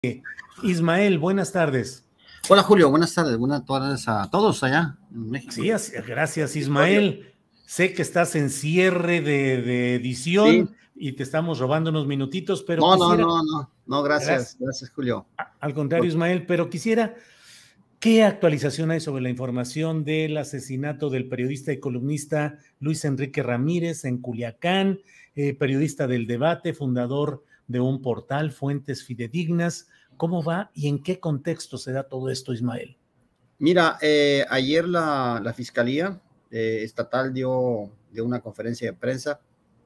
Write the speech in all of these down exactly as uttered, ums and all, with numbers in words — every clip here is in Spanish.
Ismael, buenas tardes. Hola Julio, buenas tardes, buenas tardes a todos allá en México. Sí, gracias Ismael. Sé que estás en cierre de, de edición Sí. y te estamos robando unos minutitos, pero no, quisiera... No, no, no, no, gracias, gracias Julio. Al contrario Ismael, pero quisiera... ¿Qué actualización hay sobre la información del asesinato del periodista y columnista Luis Enrique Ramírez en Culiacán, eh, periodista del Debate, fundador de un portal, Fuentes Fidedignas? ¿Cómo va y en qué contexto se da todo esto, Ismael? Mira, eh, ayer la, la Fiscalía eh, Estatal dio, dio una conferencia de prensa.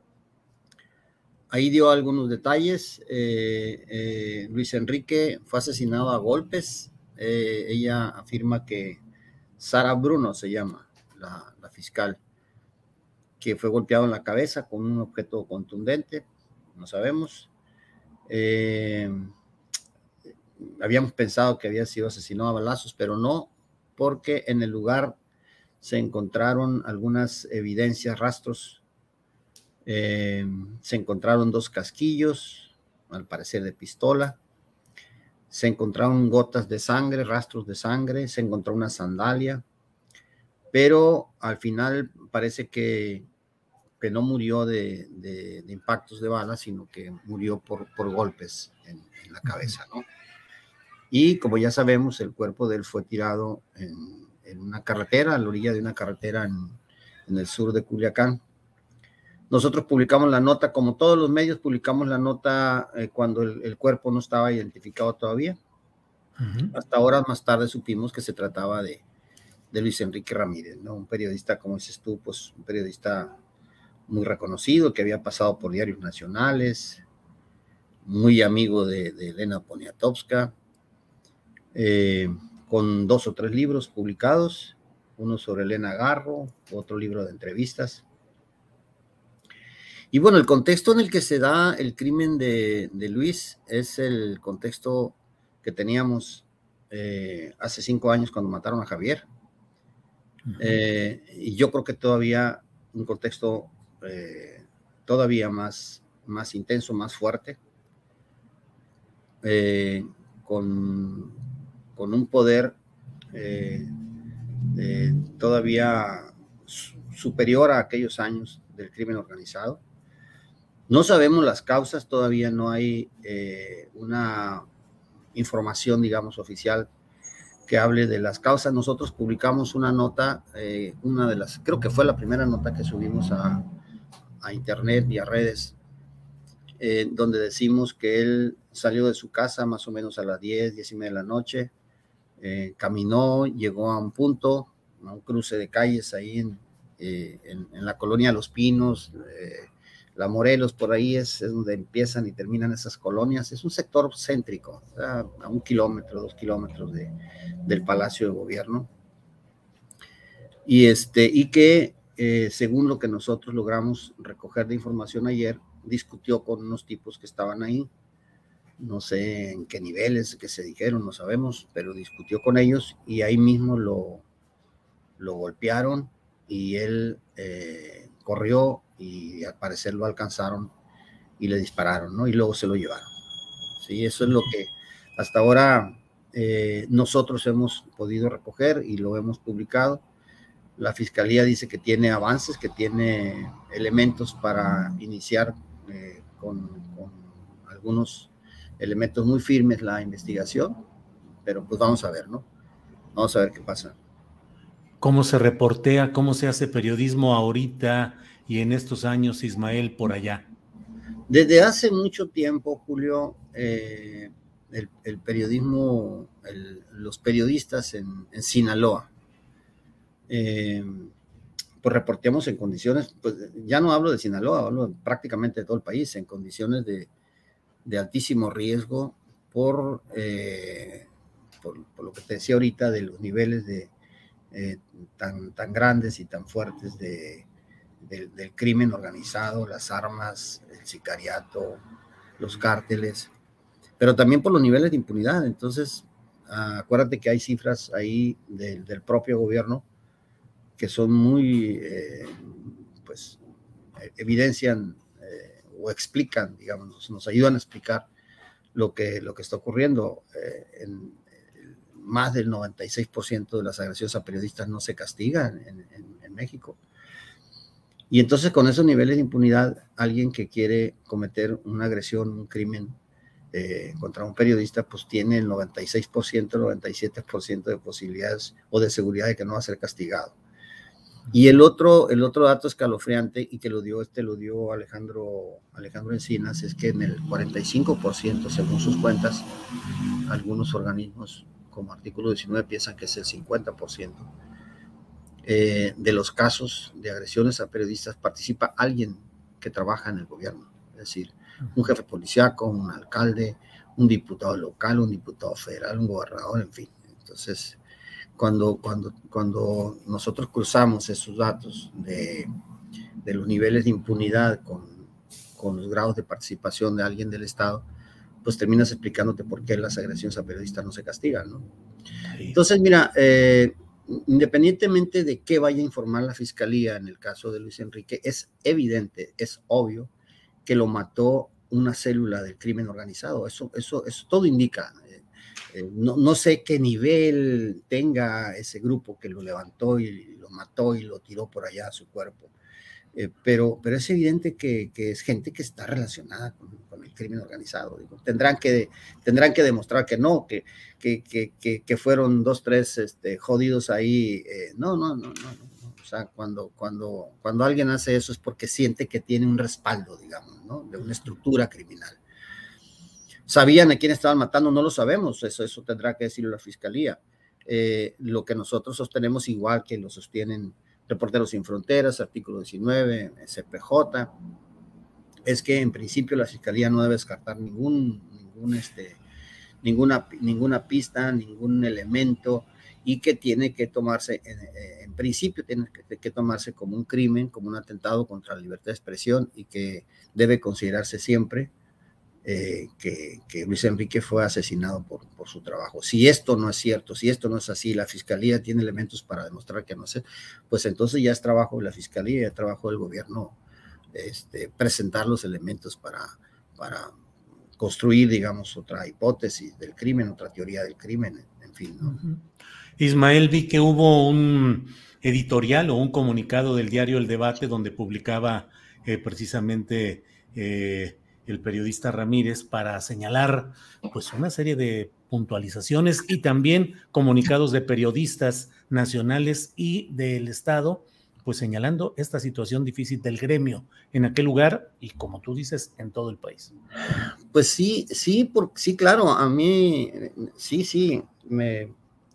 Ahí dio algunos detalles. Eh, eh, Luis Enrique fue asesinado a golpes. Eh, ella afirma que Sara Bruno se llama, la, la fiscal, que fue golpeado en la cabeza con un objeto contundente, no sabemos. Eh, habíamos pensado que había sido asesinado a balazos, pero no, porque en el lugar se encontraron algunas evidencias, rastros. Eh, se encontraron dos casquillos, al parecer de pistola. Se encontraron gotas de sangre, rastros de sangre. Se encontró una sandalia. Pero al final parece que, que no murió de, de, de impactos de bala, sino que murió por, por golpes en, en la cabeza, ¿no? Y como ya sabemos, el cuerpo de él fue tirado en, en una carretera, a la orilla de una carretera en, en el sur de Culiacán. Nosotros publicamos la nota, como todos los medios, publicamos la nota eh, cuando el, el cuerpo no estaba identificado todavía. Uh-huh. Hasta horas más tarde supimos que se trataba de, de Luis Enrique Ramírez, ¿no? Un periodista, como dices tú, pues un periodista muy reconocido, que había pasado por diarios nacionales, muy amigo de, de Elena Poniatowska, eh, con dos o tres libros publicados, uno sobre Elena Garro, otro libro de entrevistas. Y bueno, el contexto en el que se da el crimen de, de Luis es el contexto que teníamos eh, hace cinco años cuando mataron a Javier. Uh-huh. Eh, y yo creo que todavía un contexto eh, todavía más, más intenso, más fuerte, eh, con, con un poder eh, eh, todavía superior a aquellos años del crimen organizado. No sabemos las causas, todavía no hay eh, una información, digamos, oficial que hable de las causas. Nosotros publicamos una nota, eh, una de las, creo que fue la primera nota que subimos a, a internet y a redes, eh, donde decimos que él salió de su casa más o menos a las diez, diez y media de la noche, eh, caminó, llegó a un punto, a un cruce de calles ahí en, eh, en, en la colonia Los Pinos, eh, la Morelos, por ahí es, es donde empiezan y terminan esas colonias. Es un sector céntrico, o sea, a un kilómetro, dos kilómetros de, del Palacio de Gobierno. Y, este, y que, eh, según lo que nosotros logramos recoger de información ayer, discutió con unos tipos que estaban ahí. No sé en qué niveles que se dijeron, no sabemos, pero discutió con ellos y ahí mismo lo, lo golpearon y él eh, corrió y al parecer lo alcanzaron y le dispararon, ¿no? Y luego se lo llevaron. Sí, eso es lo que hasta ahora eh, nosotros hemos podido recoger y lo hemos publicado. La Fiscalía dice que tiene avances, que tiene elementos para iniciar eh, con, con algunos elementos muy firmes la investigación, pero pues vamos a ver, ¿no? Vamos a ver qué pasa. ¿Cómo se reportea, cómo se hace periodismo ahorita y en estos años, Ismael, por allá? Desde hace mucho tiempo, Julio, eh, el, el periodismo, el, los periodistas en, en Sinaloa, eh, pues reporteamos en condiciones, pues ya no hablo de Sinaloa, hablo prácticamente de todo el país, en condiciones de, de altísimo riesgo por, eh, por, por lo que te decía ahorita de los niveles de, eh, tan, tan grandes y tan fuertes de, de, del crimen organizado, las armas, el sicariato, los cárteles, pero también por los niveles de impunidad. Entonces, uh, acuérdate que hay cifras ahí de, del propio gobierno que son muy, eh, pues, evidencian eh, o explican, digamos, nos, nos ayudan a explicar lo que, lo que está ocurriendo. Eh, en, en más del noventa y seis por ciento de las agresiones a periodistas no se castigan en, en, en México. Y entonces con esos niveles de impunidad, alguien que quiere cometer una agresión, un crimen eh, contra un periodista, pues tiene el noventa y seis por ciento, noventa y siete por ciento de posibilidades o de seguridad de que no va a ser castigado. Y el otro, el otro dato escalofriante, y que lo dio, este lo dio Alejandro, Alejandro Encinas, es que en el cuarenta y cinco por ciento, según sus cuentas, algunos organismos como Artículo diecinueve piensan que es el cincuenta por ciento, eh, de los casos de agresiones a periodistas participa alguien que trabaja en el gobierno, es decir, un jefe policíaco, un alcalde, un diputado local, un diputado federal, un gobernador, en fin. Entonces, Cuando, cuando, cuando nosotros cruzamos esos datos de, de los niveles de impunidad con, con los grados de participación de alguien del Estado, pues terminas explicándote por qué las agresiones a periodistas no se castigan, ¿no? Entonces, mira, eh, independientemente de qué vaya a informar la Fiscalía en el caso de Luis Enrique, es evidente, es obvio que lo mató una célula del crimen organizado. Eso, eso, eso todo indica. Eh, no, no sé qué nivel tenga ese grupo que lo levantó y lo mató y lo tiró por allá a su cuerpo, eh, pero, pero es evidente que, que es gente que está relacionada con, con el crimen organizado. Digo, tendrán, que, tendrán que demostrar que no, que, que, que, que, que fueron dos, tres este, jodidos ahí. Eh, no, no, no, no, no. O sea, cuando, cuando, cuando alguien hace eso es porque siente que tiene un respaldo, digamos, ¿no? De una estructura criminal. ¿Sabían a quién estaban matando? No lo sabemos, eso, eso tendrá que decirlo la Fiscalía. Eh, lo que nosotros sostenemos, igual que lo sostienen Reporteros Sin Fronteras, Artículo diecinueve, C P J, es que en principio la Fiscalía no debe descartar ningún, ningún este, ninguna, ninguna pista, ningún elemento, y que tiene que tomarse, en, en principio tiene que, que tomarse como un crimen, como un atentado contra la libertad de expresión, y que debe considerarse siempre Eh, que, que Luis Enrique fue asesinado por, por su trabajo. Si esto no es cierto, si esto no es así, la Fiscalía tiene elementos para demostrar que no es, pues entonces ya es trabajo de la Fiscalía, ya es trabajo del gobierno este, presentar los elementos para, para construir, digamos, otra hipótesis del crimen, otra teoría del crimen, en fin, ¿no? Uh-huh. Ismael, vi que hubo un editorial o un comunicado del diario El Debate donde publicaba eh, precisamente eh, el periodista Ramírez para señalar pues una serie de puntualizaciones y también comunicados de periodistas nacionales y del Estado, pues señalando esta situación difícil del gremio en aquel lugar y, como tú dices, en todo el país. Pues sí, sí, por, sí, claro, a mí, sí, sí, me...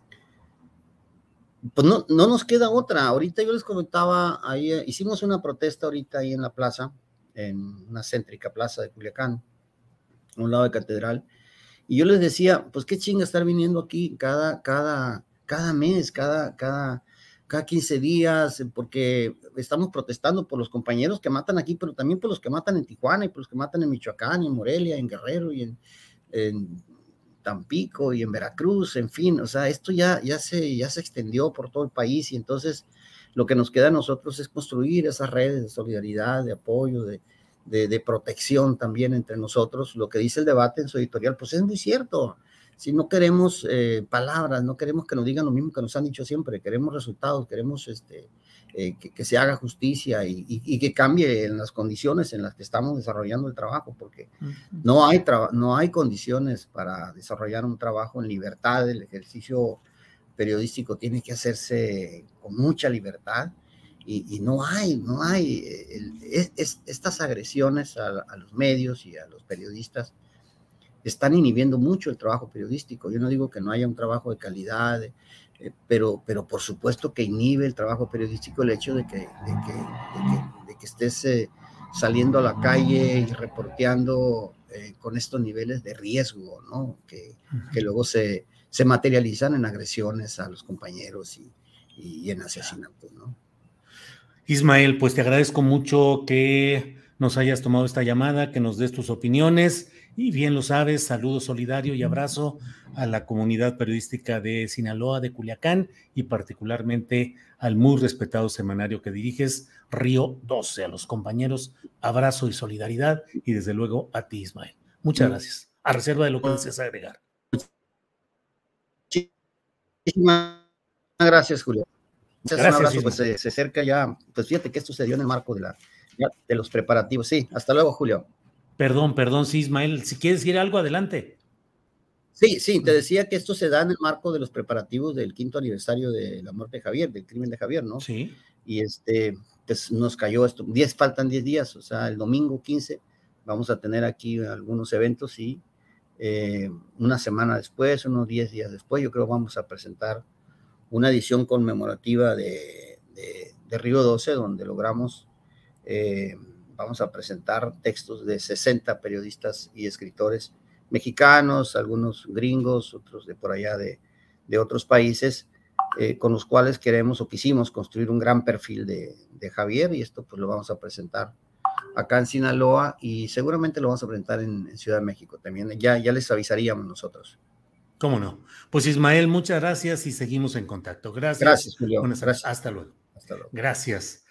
Pues no, no nos queda otra. Ahorita yo les comentaba, ahí hicimos una protesta ahorita ahí en la plaza, en una céntrica plaza de Culiacán, a un lado de Catedral, y yo les decía, pues qué chinga estar viniendo aquí cada, cada, cada mes, cada, cada, cada quince días, porque estamos protestando por los compañeros que matan aquí, pero también por los que matan en Tijuana, y por los que matan en Michoacán, y en Morelia, en Guerrero, y en, en Tampico, y en Veracruz, en fin. O sea, esto ya, ya, se, ya se extendió por todo el país, y entonces lo que nos queda a nosotros es construir esas redes de solidaridad, de apoyo, de, de, de protección también entre nosotros. Lo que dice El Debate en su editorial, pues es muy cierto. Si no queremos eh, palabras, no queremos que nos digan lo mismo que nos han dicho siempre, queremos resultados, queremos este, eh, que, que se haga justicia y, y, y que cambie en las condiciones en las que estamos desarrollando el trabajo, porque uh-huh. no, hay tra- no hay condiciones para desarrollar un trabajo en libertad. El ejercicio periodístico tiene que hacerse con mucha libertad, y, y no hay, no hay, el, es, es, estas agresiones a, a los medios y a los periodistas están inhibiendo mucho el trabajo periodístico. Yo no digo que no haya un trabajo de calidad, eh, pero, pero por supuesto que inhibe el trabajo periodístico el hecho de que, de que, de que, de que estés eh, saliendo a la calle y reporteando eh, con estos niveles de riesgo, ¿no? Que, uh-huh. que luego se, se materializan en agresiones a los compañeros y, y, y en asesinatos, ¿no? Ismael, pues te agradezco mucho que nos hayas tomado esta llamada, que nos des tus opiniones, y bien lo sabes, saludo solidario y abrazo a la comunidad periodística de Sinaloa, de Culiacán, y particularmente al muy respetado semanario que diriges, Río doce. A los compañeros, abrazo y solidaridad, y desde luego a ti, Ismael. Muchas gracias. a reserva de lo que desees agregar. Muchísimas gracias, Julio. Gracias, un abrazo, Isma. pues se, se acerca ya, pues fíjate que esto se dio en el marco de, la, de los preparativos. Sí, hasta luego, Julio. Perdón, perdón, sí, Ismael, si quieres decir algo, adelante. Sí, sí, te decía que esto se da en el marco de los preparativos del quinto aniversario de la muerte de Javier, del crimen de Javier, ¿no? Sí. Y este, pues nos cayó esto, diez, faltan diez días, o sea, el domingo quince vamos a tener aquí algunos eventos y eh, una semana después, unos diez días después, yo creo vamos a presentar una edición conmemorativa de, de, de Río doce, donde logramos, eh, vamos a presentar textos de sesenta periodistas y escritores mexicanos, algunos gringos, otros de por allá de, de otros países, eh, con los cuales queremos o quisimos construir un gran perfil de, de Javier, y esto pues lo vamos a presentar acá en Sinaloa y seguramente lo vamos a presentar en, en Ciudad de México también. Ya, ya les avisaríamos nosotros. ¿Cómo no? Pues Ismael, muchas gracias y seguimos en contacto. Gracias. Gracias, Julio. Buenas tardes. Gracias. Hasta luego. Hasta luego. Gracias.